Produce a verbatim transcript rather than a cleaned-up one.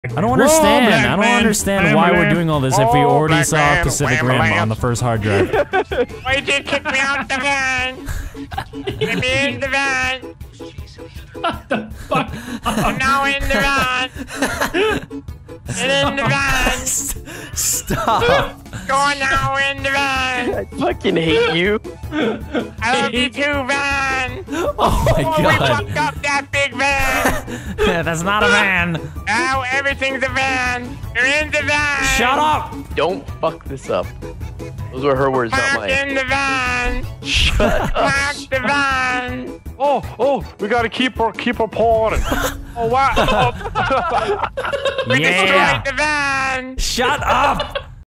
I don't understand. I don't understand why we're doing all this if we Oh, already black saw man, Pacific wham, Rim lamp. on the first hard drive. Why did you kick me out the van? Get me in the van. What the fuck? I'm now in the van. Get in the van. Stop. Go now in the van. I fucking hate you. I love you too, van. Oh my Oh, we god. fucked up that big van. Yeah, that's not a van. Now everything's a van. You're in the van. Shut up. Don't fuck this up. Those were her words, not Park mine. in the van. Shut up. Park the van. Oh, oh, we gotta keep her, keep her pouring. Oh, wow. We Yeah. destroyed the van. Shut up.